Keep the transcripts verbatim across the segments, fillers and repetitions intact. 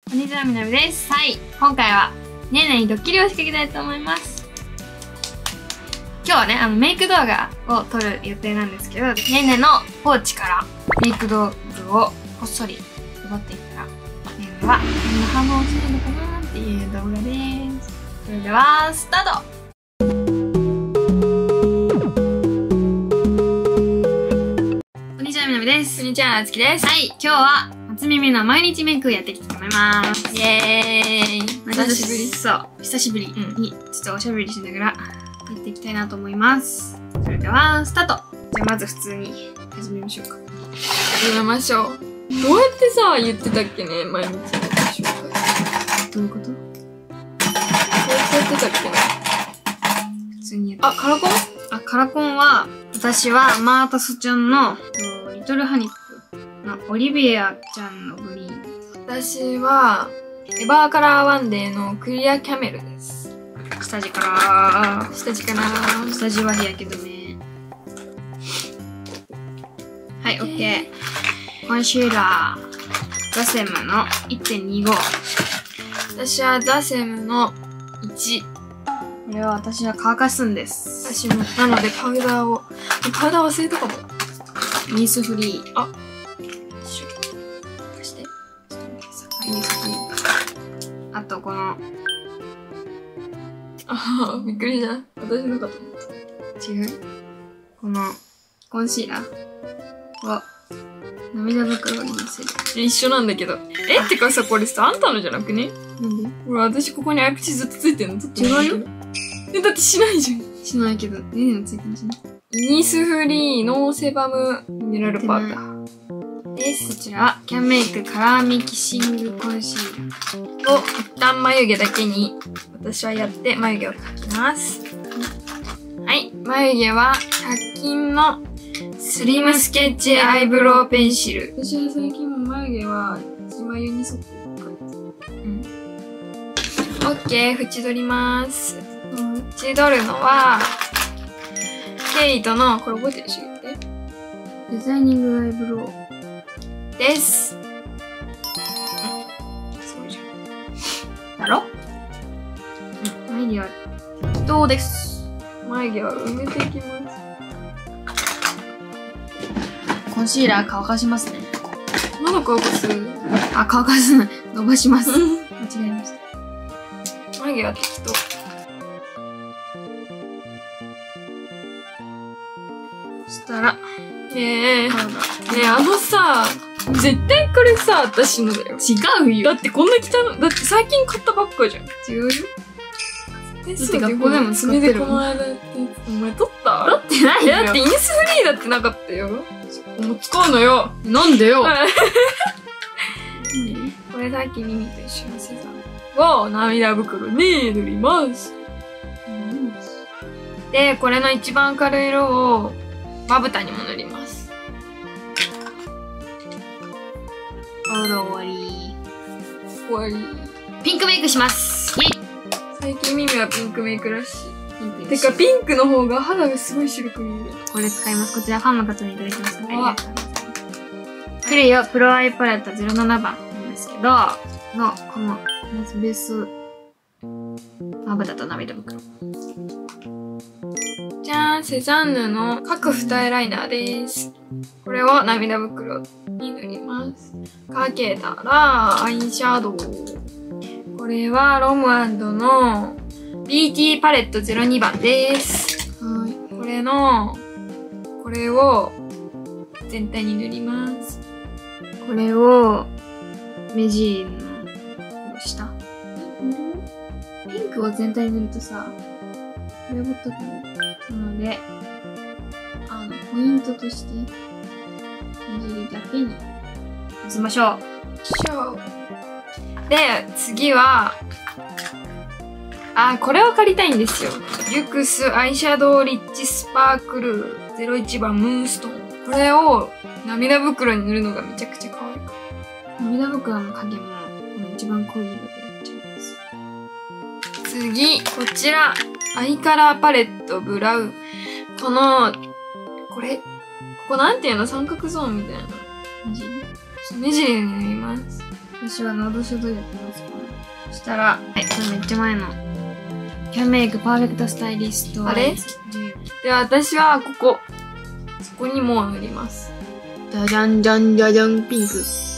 こんにちは、みなみです。はい、今回はねーねーにドッキリを仕掛けたいと思います。今日はね、あのメイク動画を撮る予定なんですけど、ねーねーのポーチからメイク道具をこっそり奪っていったら、ねーねーはどんな反応をするのかなっていう動画です。それではスタート。こんにちは、みなみです。 こんにちは、あつきです。 はい、今日は初耳の毎日メイクやっていきたいと思います。 イエーイ。 久しぶり。そう、久しぶりにちょっとおしゃべりしながらやっていきたいなと思います。それではスタート。じゃあまず普通に始めましょうか。 始めましょう。どうやってさ言ってたっけね、毎日の紹介。 どういうこと？ そうやってたっけね。 普通にやって。 あ、カラコン？ あ、カラコンは私はマータスちゃんのリトルハニックのオリビアちゃんのグリーン。 私はエバーカラーワンデーのクリアキャメルです。 下地から下地かな。 下地は日焼け止め。はい、オッケー。コンシーラーザセムの いってんにご。 私はザセムのいち。 これは私は乾かすんです。 私もなのでパウダーをパウダー忘れたかも。 ニースフリー。 あ、 シュッ貸して。ちょっと待ってさ。はい、ニースフリー。あとこのああ、びっくりした。私のかと思った。 違う。このコンシーラーを涙袋にのせる。 一緒なんだけど。えってかさ、これさ、あんたのじゃなくね？ なんで？ ほら、私ここにアイプチずっとついてんの。 違うよ。 え、だってしないじゃん。 しないけど、ねねのついてるじゃん。 イニスフリーノーセバムミネラルパウダーです。 こちらはキャンメイクカラーミキシングコンシーラーを一旦眉毛だけに私はやって眉毛を描きます。はい。眉毛はひゃっ均のスリムスケッチアイブロウペンシル。私は最近も眉毛は一眉に沿って描いてる。うん。オッケー、縁取ります。縁取るのは、ケイトの、これ覚えてるでしょ言って。 デザイニングアイブロウです。うん。 そうじゃん。だろ？うん。眉毛はどうです。 眉毛は埋めていきます。 コンシーラー乾かしますね。 まだ乾かす？ あ、乾かすない。伸ばします。間違えました。 眉毛は適当。 そしたら、 ねえ。ねパウダー。 え、あのさ、絶対これさ、私のだよ。 違うよ。 だってこんな汚い、だって最近買ったばっかじゃん。 違うよ。 え、 だって学校でも使ってる爪でこの間やってお前取った取ってないよ。 え、だってイニスフリーだってなかったよ。もう使うのよ。 なんでよ。 これさっき耳と一緒にセザンを涙袋に塗ります。で、これの一番軽い色をまぶたにも塗ります。 パウダー終わり。 終わり。 ピンクメイクします。イェイ。 最近耳はピンクメイクらしい。 ピンクてか、ピンクの方が肌がすごい白く見える。 これ使います。こちらファンの方にいただきました。ありわがとうございます。クレヨプロアイパレットゼロななばんなんですけど、の、この、まずベース、まぶたと涙袋。 じゃーん、セザンヌの各二重ライナーです。これを涙袋に塗ります。かけたら、アイシャドウ。これはロムアンドの ビーティー パレットゼロにばんです。 はい。 これの、これを全体に塗ります。 これを、目尻の下。ピンクを全体に塗るとさ、やぼったくなる。なので、あの、ポイントとして、目尻だけに、のせましょう。 しょう。で、次は、あ、これを借りたいんですよ。リュクスアイシャドウリッチスパークルゼロいちばんムーンストーン。これを涙袋に塗るのがめちゃくちゃ可愛いから。 涙袋の影も、この一番濃い色でやっちゃいます。 次、こちら、アイカラーパレットブラウン。この、これ、ここなんていうの？三角ゾーンみたいな。 目尻？ 目尻に塗ります。 こ私はノードシャドウやってますか。そしたら、はい、これめっちゃ前の。キャンメイクパーフェクトスタイリスト。 あれでは私はここ。そこにもう塗ります。 じゃじゃんじゃんじゃじゃん、ピンク。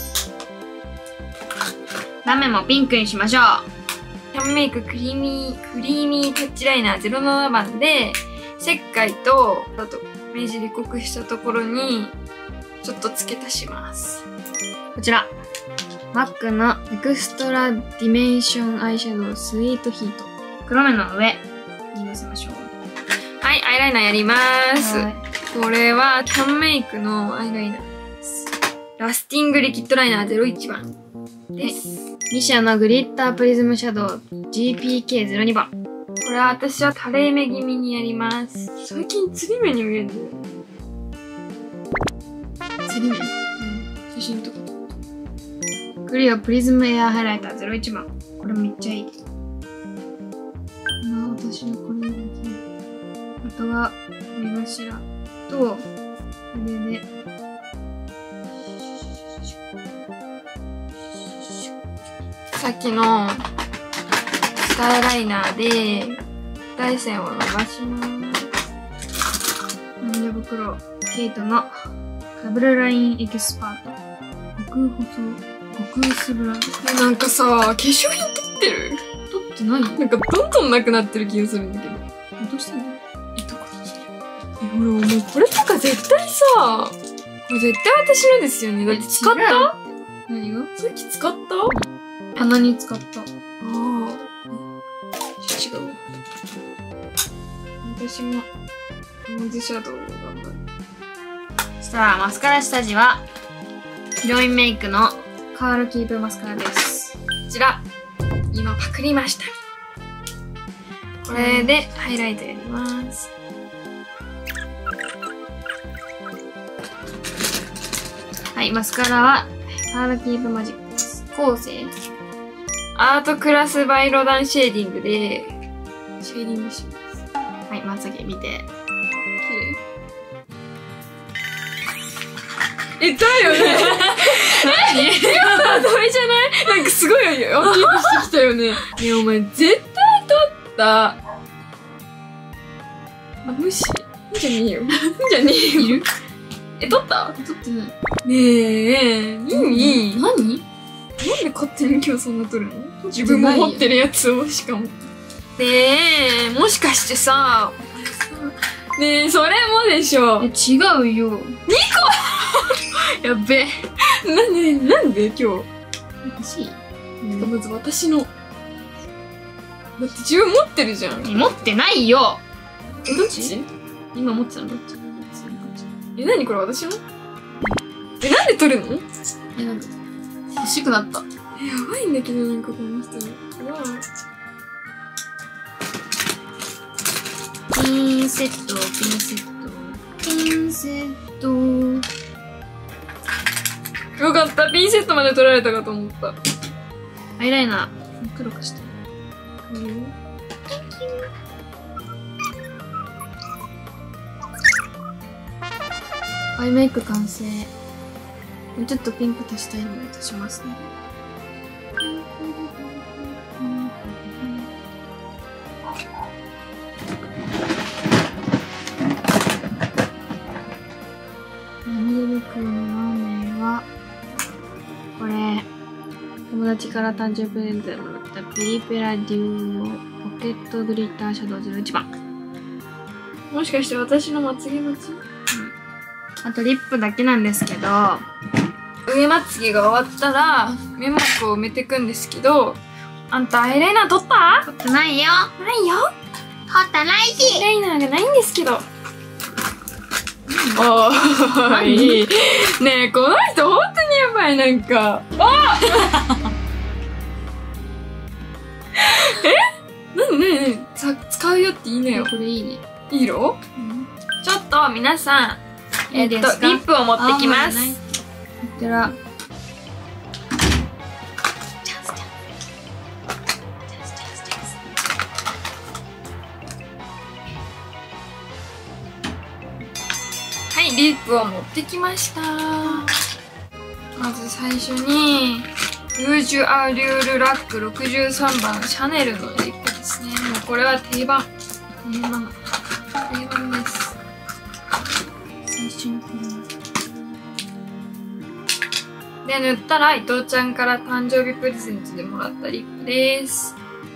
ラメもピンクにしましょう。 キャンメイククリーミー、クリーミータッチライナーゼロななばんで、石灰と、あと、目尻濃くしたところに、ちょっと付け足します。 こちら。マックのエクストラディメンションアイシャドウスイートヒート。黒目の上にのせましょう。 はい、アイライナーやりまーす。 はい、 これは、キャンメイクのアイライナーです。ラスティングリキッドライナーゼロいちばんです。 ミシャのグリッタープリズムシャドウ ジーピーケーゼロにばん。 これは私は垂れ目気味にやります。最近釣り目に見えるんだよ。 釣り目、うん、写真とか。クリアプリズムエアハイライターゼロいちばん。これめっちゃいい。まあ私はこれだけ。あとは目頭と腕で。 さっきの下アイライナーで大線を伸ばします。 涙袋ケイトのダブルラインエキスパート極細極薄ブラウン。 なんかさ、化粧品取ってる？ 取ってない？ なんかどんどんなくなってる気がするんだけど。 どうしたの？ え、どこにしてる？え、ほら、もうこれとか絶対さ、これ絶対私のですよね。だって使った？ 何が？ さっき使った？ 鼻に使った。ああ。違う。私も、ノーズシャドウを頑張る。 そしたら、マスカラ下地は、ヒロインメイクのカールキープマスカラです。 こちら、今パクりました。これでハイライトやります。 はい、マスカラは、カールキープマジックです。構成アートクラスバイロダンシェーディングで、シェーディングします。 はい、まつげ見て。 綺麗。え、だよね。何？今のはダメじゃない？なんかすごいアピールしてきたよね。ねえ、お前絶対取った。あ、無視？いいじゃねえよ。いいじゃねえよ。いる？え、取った？ 取ってない。 ねえ、いい？ 何？ なんで勝手に今日そんな撮るの？自分も持ってるやつをしかも。ねえ、もしかしてさ、ねえ、それもでしょ。 え、違うよ。にこやっべ。 なんで、なんで今日。 欲しい？ うん、まず私の。だって自分持ってるじゃん。 持ってないよ。 え、どっち？ 今持ってたのどっち？ え、なにこれ私の？え、なんで撮るの？ え、なんか欲しくなった。 え、やばいんだけど、なんかこの人。うわぁ。 ピンセット、ピンセット、ピンセット。 よかった、ピンセットまで取られたかと思った。 アイライナー、黒くして。うん、アイメイク完成。ちょっとピンク足したいので足しますね。ミルクのラーメンは、これ、友達から誕生日プレゼントでもらったペリペラデュオポケットグリッターシャドウゼロいちばん。 もしかして私のまつげ待ち？うん。 あとリップだけなんですけど、 上まつげが終わったら、目膜を埋めていくんですけど、あんたアイライナー取った？ 取ってないよ。 ないよ。 取ってないし。 アイライナーがないんですけど。おーい。ねえ、この人本当にやばい、なんか。あえ？なになになに？さ、使うよって言いなよ。 これいいね。 いい色？うん、ちょっと皆さん、えっと、リップを持ってきます。 こちら。 はい、リップを持ってきました。まず最初に、 ルージュアリュールラックろくじゅうさんばんシャネルのリップですね。もうこれは定番。定番。定番です。最初にこれで、塗ったら伊藤ちゃんから誕生日プレゼントでもらったリップです。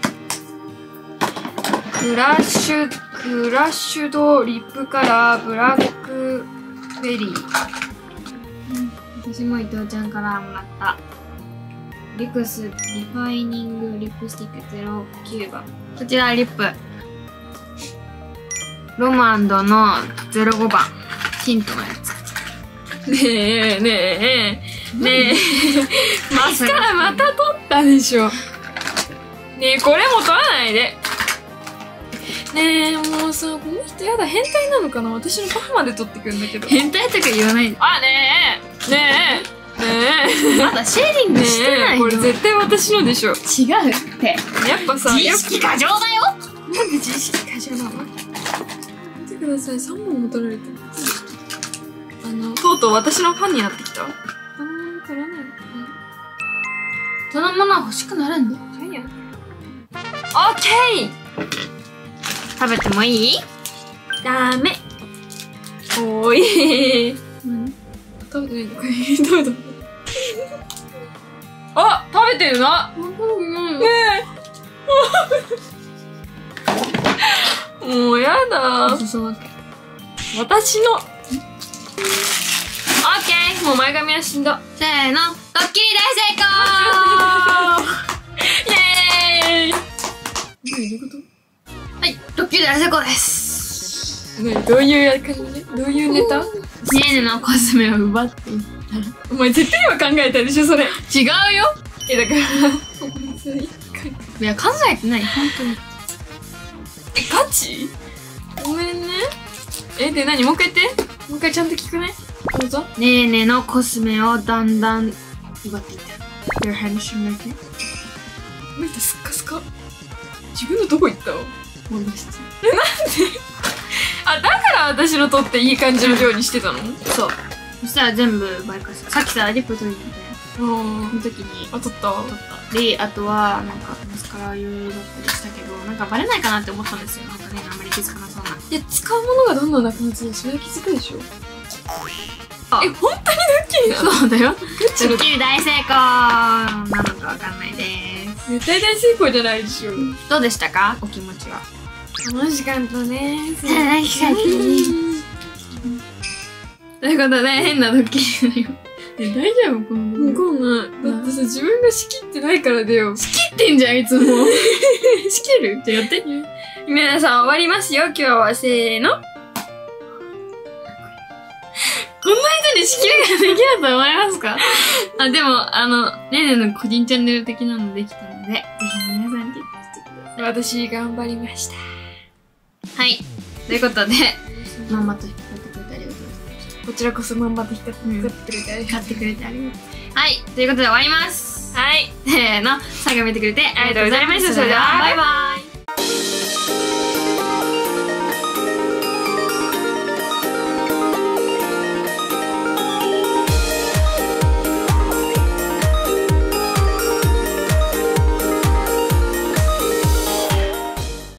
クラッシュ、クラッシュドリップカラーブラックベリー。 私も伊藤ちゃんからもらったリクスリファイニングリップスティックゼロきゅうばん。こちらリップロマンドのゼロごばんティントのやつ。 ねえねえねえマスカラまた取ったでしょ。ねえこれも取らないで。ねえもうさ、この人やだ、変態なのかな。私のパフまで取ってくるんだけど。 変態とか言わないで。 あ、ねえねえねえまだシェーディングしてないよ。これ絶対私のでしょ。 違うってやっぱさ、 自意識過剰だよ。 なんで自意識過剰なの。見てください、さんぼんも取られてます。あのとうとう私のファンになってきた。あんまり取らない。 そのものは欲しくなるんだよ。 ジャイアンオッケー。 食べてもいい？ ダメ。おーい。何？食べてないのかい？食べた。あ、食べてるな。ねえ。もうやだ。私の。オッケー。もう前髪は死んだ。 せーの、ドッキリ大成功。イエーイ。どういうこと？ はい、ドッキリ大成功です。 何どういう感じで？どういうネタ？ ねえねのコスメを奪っていったら。 お前絶対今考えたでしょ、それ。違うよ。 え、だから、 いや、考えてない、本当に。 え、ガチ？ごめんね。え、で何もう一回言って。もう一回ちゃんと聞くね。どうぞ。 ねえねえのコスメをだんだん奪っていった。Your handsome like it? なんかスッカスカ。自分のどこ行ったの？ 戻して。 え、なんで？あ、だから私の取っていい感じの量にしてたの？ そう。そしたら全部バイカス。さっきさ、リップ取りに行ったよ。その時に。 あ、取った取った。で、あとは、なんか、マスカラいろいろだったりしたけど、なんかバレないかなって思ったんですよ。なんかね、あんまり気づかなそうな。 いや、使うものがどんどんなくなってたら、それは気づくでしょ。え、本当にドッキリなの？ そうだよ。ドッキリ大成功なのかわかんないです。 絶対大成功じゃないでしょ。 どうでしたか？お気持ちは。 楽しかったね。 楽しかったね。ということで、変なドッキリだよ。え、大丈夫？この。 わかんない。だってさ、自分が仕切ってないからだよ。 仕切ってんじゃん、いつも。 仕切る？じゃあやって。皆さん終わりますよ、今日は。せーの。 こんな人に仕切りができると思いますか？あ、でも、あの、ねねの個人チャンネル的なのできたので、ぜひ皆さんチェックしてください。 私、頑張りました。 はい。ということで、まんまと引っ張ってくれてありがとうございました。 こちらこそまんまと引っ張ってくれてありがとう。 買ってくれてありがとう。はい。ということで終わります。 はい。 せーの。最後見てくれてありがとうございました。 それでは、 バイバイ。